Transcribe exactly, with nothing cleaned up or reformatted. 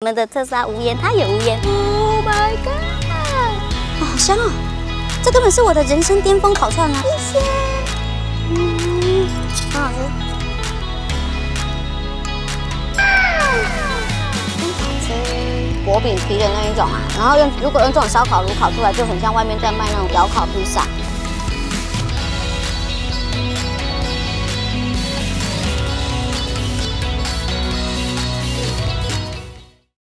们的特斯拉无烟，它也无烟。Oh my god！ 哦，好香哦！这根本是我的人生巅峰烤串啊！谢谢。嗯，很好吃。真好吃，薄饼皮的那一种啊。然后用如果用这种烧烤炉烤出来，就很像外面在卖那种窑烤披萨。